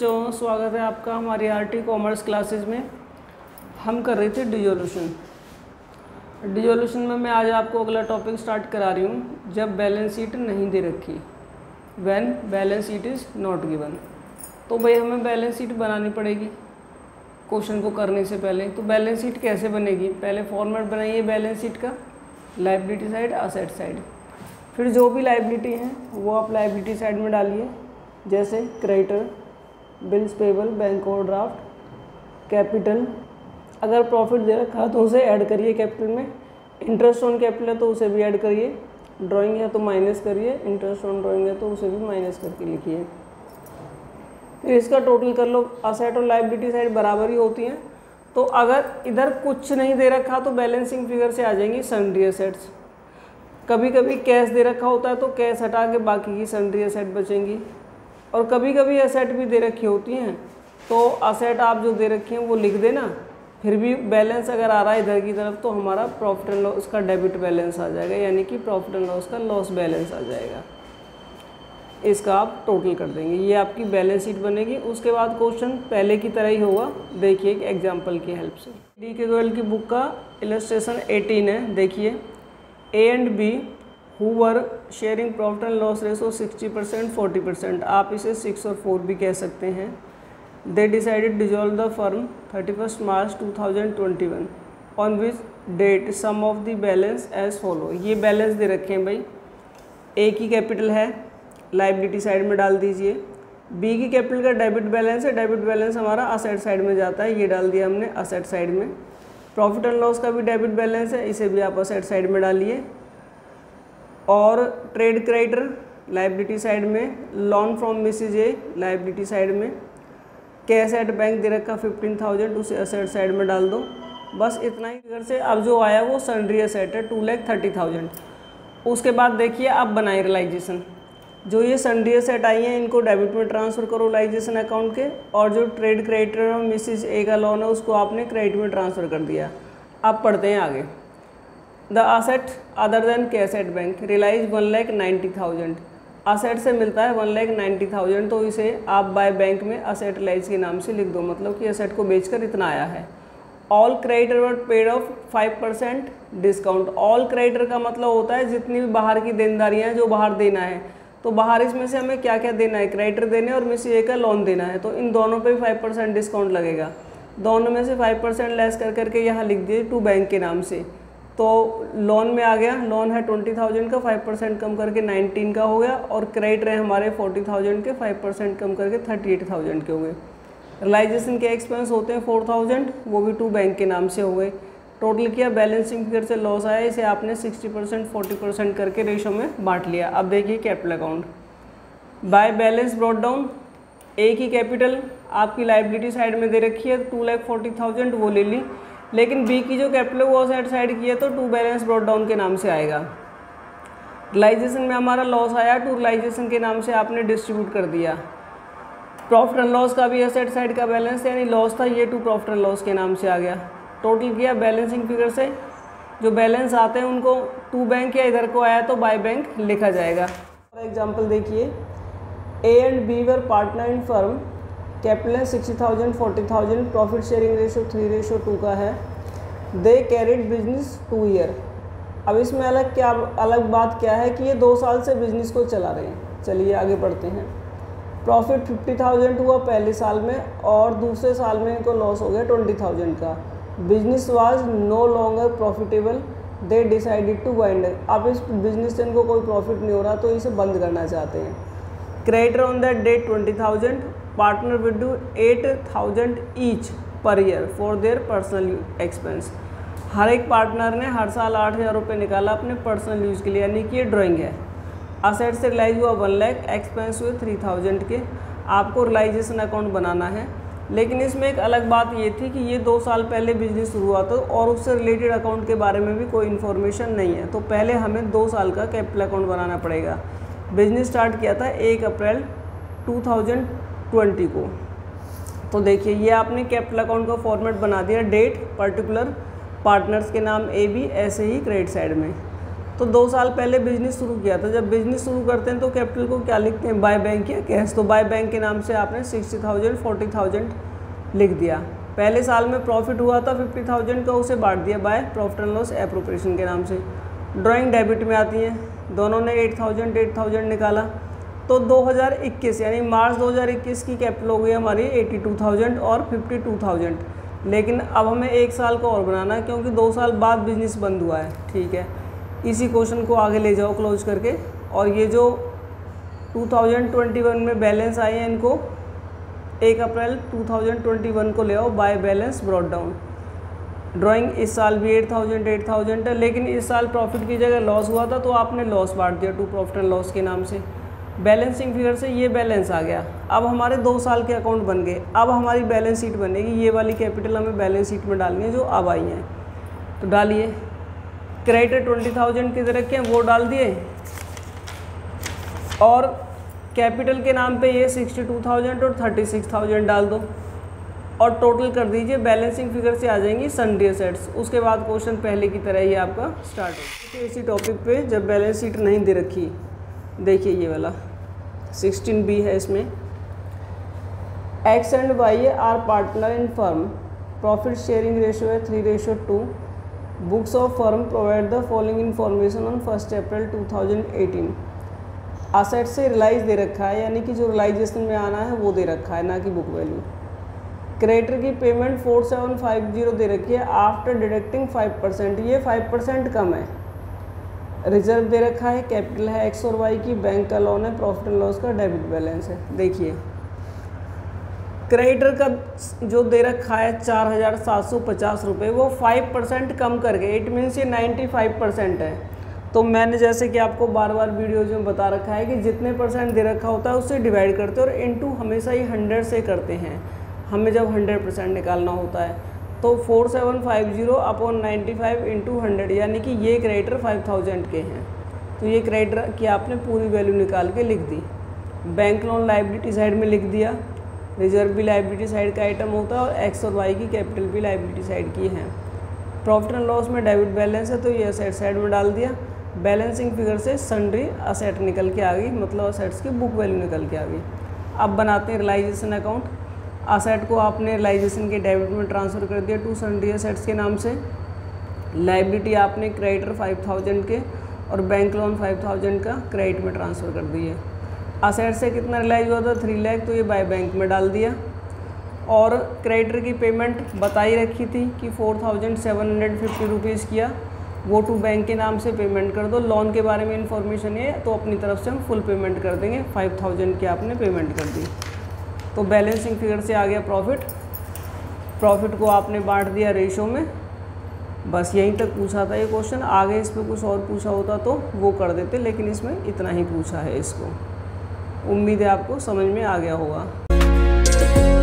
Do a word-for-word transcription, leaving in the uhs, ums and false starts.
बच्चों, स्वागत है आपका हमारी आरटी कॉमर्स क्लासेस में। हम कर रहे थे डिसोल्यूशन। डिसोल्यूशन में मैं आज आपको अगला टॉपिक स्टार्ट करा रही हूँ, जब बैलेंस शीट नहीं दे रखी, when balance sheet is not given. तो भाई हमें बैलेंस शीट बनानी पड़ेगी क्वेश्चन को करने से पहले। तो बैलेंस शीट कैसे बनेगी, पहले फॉर्मेट बनाइए बैलेंस शीट का, लायबिलिटी साइड, असेट साइड। फिर जो भी लायबिलिटी है वो आप लायबिलिटी साइड में डालिए, जैसे creditor, bills payable, bank overdraft, capital. अगर प्रॉफिट दे रखा तो उसे ऐड करिए कैपिटल में। इंटरेस्ट ऑन कैपिटल है तो उसे भी ऐड करिए। ड्राइंग है तो माइनस करिए, इंटरेस्ट ऑन ड्राइंग है तो उसे भी माइनस करके लिखिए। फिर इसका टोटल कर लो। असेट और लायबिलिटी साइड बराबर ही होती हैं, तो अगर इधर कुछ नहीं दे रखा तो बैलेंसिंग फिगर से आ जाएंगी सन्ड्री एसेट्स। कभी कभी कैश दे रखा होता है तो कैश हटा के बाकी की सन्ड्री एसेट बचेंगी, और कभी कभी एसेट भी दे रखी होती हैं तो असेट आप जो दे रखी हैं वो लिख देना। फिर भी बैलेंस अगर आ रहा है इधर की तरफ तो हमारा प्रॉफिट एंड लॉस का डेबिट बैलेंस आ जाएगा, यानी कि प्रॉफिट एंड लॉस का लॉस बैलेंस आ जाएगा। इसका आप टोटल कर देंगे, ये आपकी बैलेंस शीट बनेगी। उसके बाद क्वेश्चन पहले की तरह ही होगा, देखिए एक एग्जाम्पल की हेल्प से। डी के गोयल की बुक का इलस्ट्रेशन एटीन है, देखिए। A and B who were sharing profit and loss ratio sixty percent forty percent, आप इसे सिक्स और फोर भी कह सकते हैं। They decided dissolve the firm thirty first March two thousand twenty one on which date some of the balance as follow. ये balance दे रखे हैं भाई। ए की कैपिटल है, लायबिलिटी साइड में डाल दीजिए। बी की कैपिटल का डेबिट बैलेंस है, डेबिट बैलेंस हमारा असेट साइड में जाता है, ये डाल दिया हमने असेट साइड में। प्रॉफिट एंड लॉस का भी डेबिट बैलेंस है, इसे भी आप असेट साइड में डालिए। और ट्रेड क्रेडिटर लायबिलिटी साइड में, loan from Mrs A liability side में, कैश एट बैंक दे रखा फिफ्टीन थाउजेंड, उसे असेट साइड में डाल दो। बस इतना ही फिगर से अब जो आया वो सन्ड्री एसेट है, टू लैख थर्टी थाउजेंड। उसके बाद देखिए अब बनाए रियलाइजेशन। जो ये सन्ड्री एसेट आई हैं इनको डेबिट में ट्रांसफ़र करो रियलाइजेशन अकाउंट के, और जो ट्रेड क्रेडिटर और मिसेज ए का लोन है उसको आपने क्रेडिट में ट्रांसफ़र कर दिया। अब पढ़ते हैं आगे। The asset other than cash at bank realise one lakh ninety thousand. Asset से मिलता है वन लैख नाइन्टी थाउजेंड, तो इसे आप बाय बैंक में असेट रियलाइज के नाम से लिख दो, मतलब कि असेट को बेचकर इतना आया है। All creditor were paid off five percent discount. All creditor का मतलब होता है जितनी भी बाहर की देनदारियाँ हैं जो बाहर देना है, तो बाहर इसमें से हमें क्या क्या देना है, क्रेडिटर देने और मिसेज ए का लोन देना है, तो इन दोनों पे फाइव परसेंट डिस्काउंट लगेगा। दोनों में से फाइव परसेंट लेस कर करके यहाँ लिख दिए टू बैंक के नाम से। तो लोन में आ गया, लोन है ट्वेंटी थाउजेंड का, फाइव परसेंट कम करके नाइनटीन का हो गया, और क्रेडिट है हमारे फोर्टी थाउजेंड के, फाइव परसेंट कम करके थर्टी एट थाउजेंड के हो गए। रियलाइजेशन के एक्सपेंस होते हैं फोर थाउजेंड, वो भी टू बैंक के नाम से हो गए। टोटल किया, बैलेंसिंग फिगर से लॉस आया, इसे आपने सिक्सटी परसेंट फोर्टी परसेंट करके रेशो में बांट लिया। अब देखिए capital account by balance brought down. A की कैपिटल आपकी लायबिलिटी साइड में दे रखी है टू लैख फोर्टी थाउजेंड, वो ले ली, लेकिन बी की जो कैपिटल है वो असेट साइड की है तो टू बैलेंस ब्रॉट डाउन के नाम से आएगा। रियलाइजेशन में हमारा लॉस आया, टू रियलाइजेशन के नाम से आपने डिस्ट्रीब्यूट कर दिया। प्रॉफिट एंड लॉस का भी असेट साइड का बैलेंस यानी लॉस था, ये टू प्रॉफिट एंड लॉस के नाम से आ गया। टोटल किया, बैलेंसिंग फिगर से जो बैलेंस आते हैं उनको टू बैंक या इधर को आया तो बाय बैंक लिखा जाएगा। फॉर एग्जाम्पल देखिए, A and B were partner in firm, capital है sixty thousand forty thousand, profit sharing ratio three ratio two का है। They carried business two year. अब इसमें अलग क्या अलग बात क्या है कि ये दो साल से बिजनेस को चला रहे हैं। चलिए आगे बढ़ते हैं। प्रॉफिट फिफ्टी थाउजेंड हुआ पहले साल में, और दूसरे साल में इनको लॉस हो गया ट्वेंटी थाउजेंड का। Business was no longer profitable, they decided to wind. अब इस बिजनेस से इनको कोई प्रॉफिट नहीं हो रहा तो इसे बंद करना चाहते हैं। Creditor on that date twenty thousand, partner will do eight thousand each per year for their personal expense. हर एक पार्टनर ने हर साल आठ हज़ार रुपये निकाला अपने पर्सनल यूज़ के लिए, यानी कि ये ड्राइंग है। असेट से रियलाइज हुआ वन लैख, एक्सपेंस हुए थ्री थाउजेंड के। आपको रियलाइजेशन अकाउंट बनाना है, लेकिन इसमें एक अलग बात ये थी कि ये दो साल पहले बिजनेस शुरू हुआ था और उससे रिलेटेड अकाउंट के बारे में भी कोई इन्फॉर्मेशन नहीं है, तो पहले हमें दो साल का कैपिटल अकाउंट बनाना पड़ेगा। बिजनेस स्टार्ट किया था एक अप्रैल टू थाउजेंड ट्वेंटी को। तो देखिए ये आपने कैपिटल अकाउंट का फॉर्मेट बना दिया, डेट, पर्टिकुलर, पार्टनर्स के नाम ए बी, ऐसे ही क्रेडिट साइड में। तो दो साल पहले बिजनेस शुरू किया था। जब बिजनेस शुरू करते हैं तो कैपिटल को क्या लिखते हैं, बाय बैंक या कैश। तो बाय बैंक के नाम से आपने सिक्सटी थाउजेंड फोर्टी थाउजेंड लिख दिया। पहले साल में प्रॉफिट हुआ था फिफ्टी थाउजेंड का, उसे बांट दिया by profit and loss appropriation के नाम से। ड्राइंग डेबिट में आती है, दोनों ने एट थाउजेंड एट थाउजेंड निकाला। तो दो हज़ार इक्कीस यानी मार्च दो हज़ार इक्कीस की कैपिटल हो गई हमारी एटी टू थाउजेंड और फिफ्टी टू थाउजेंड। लेकिन अब हमें एक साल का और बनाना है क्योंकि दो साल बाद बिजनेस बंद हुआ है। ठीक है, इसी क्वेश्चन को आगे ले जाओ क्लोज करके। और ये जो टू थाउजेंड ट्वेंटी वन में बैलेंस आए हैं इनको एक अप्रैल टू थाउजेंड ट्वेंटी वन को ले आओ by balance brought down. Drawing इस साल भी एट थाउजेंड एट थाउजेंड है, लेकिन इस साल प्रॉफिट की जगह लॉस हुआ था तो आपने लॉस बांट दिया टू प्रॉफिट एंड लॉस के नाम से। बैलेंसिंग फिगर से ये बैलेंस आ गया। अब हमारे दो साल के अकाउंट बन गए। अब हमारी बैलेंस शीट बनेगी, ये वाली कैपिटल हमें बैलेंस शीट में डालनी है जो अब आई हैं। तो डालिए, क्रेडिट ट्वेंटी थाउजेंड किधर रखे हैं वो डाल दिए, और कैपिटल के नाम पे ये सिक्सटी टू थाउजेंड और थर्टी सिक्स थाउजेंड डाल दो और टोटल कर दीजिए। बैलेंसिंग फिगर से आ जाएंगी सन्ड्री एसेट्स। उसके बाद क्वेश्चन पहले की तरह ही आपका स्टार्ट हो। इसी टॉपिक पे जब बैलेंस शीट नहीं दे रखी, देखिए ये वाला सिक्सटीन बी है, इसमें X and Y are partner in firm, profit sharing ratio है three ratio two, books of firm provide the following information on first April two thousand eighteen. Asset से रिलाइज दे रखा है, यानी कि जो रिलाइजेशन में आना है वो दे रखा है, ना कि बुक वैल्यू। क्रेडिटर की payment four seven five zero दे रखी है आफ्टर डिडक्टिंग फाइव परसेंट, ये फाइव परसेंट कम है। रिजर्व दे रखा है, कैपिटल है एक्स और वाई की, बैंक का लोन है, प्रॉफिट एंड लॉस का डेबिट बैलेंस है। देखिए क्रेडिटर का जो दे रखा है चार हज़ार सात सौ पचास रुपये, वो फाइव परसेंट कम करके, इट मीन्स ये नाइन्टी फाइव परसेंट है। तो मैंने जैसे कि आपको बार बार वीडियोज में बता रखा है कि जितने परसेंट दे रखा होता है उससे डिवाइड करते हैं और इनटू हमेशा ही हंड्रेड से करते हैं हमें जब हंड्रेड परसेंट निकालना होता है। तो four seven five zero upon ninety five into hundred, यानी कि ये क्रेडिटर फाइव थाउजेंड के हैं। तो ये क्रेडिटर की आपने पूरी वैल्यू निकाल के लिख दी। बैंक लोन लाइबिलिटी साइड में लिख दिया, रिजर्व भी लाइबिलिटी साइड का आइटम होता है और एक्स और वाई की कैपिटल भी लाइबिलिटी साइड की है। प्रॉफिट एंड लॉस में डेबिट बैलेंस है तो ये असेट साइड में डाल दिया। बैलेंसिंग फिगर से सन्ड्री असेट निकल के आ गई, मतलब असेट्स की बुक वैल्यू निकल के आ गई। अब बनाते हैं रियलाइजेशन अकाउंट। असेट को आपने रियलाइजेशन के डेबिट में ट्रांसफ़र कर दिया टू सन्ड्री असेट्स के नाम से। लाइबिलिटी आपने क्रेडिटर फाइव थाउजेंड के और बैंक लोन फाइव थाउजेंड का क्रेडिट में ट्रांसफ़र कर दिए। असेट से कितना रियलाइज हुआ था थ्री लाख, तो ये बाय बैंक में डाल दिया। और क्रेडिटर की पेमेंट बताई रखी थी कि four thousand seven hundred fifty rupees किया, वो टू बैंक के नाम से पेमेंट कर दो। लोन के बारे में इन्फॉर्मेशन है तो अपनी तरफ से हम फुल पेमेंट कर देंगे, फाइव थाउजेंड की आपने पेमेंट कर दी। तो बैलेंसिंग फिगर से आ गया प्रॉफिट। प्रॉफिट को आपने बांट दिया रेशो में। बस यहीं तक पूछा था ये क्वेश्चन, आगे इस पर कुछ और पूछा होता तो वो कर देते, लेकिन इसमें इतना ही पूछा है इसको। उम्मीद है आपको समझ में आ गया होगा।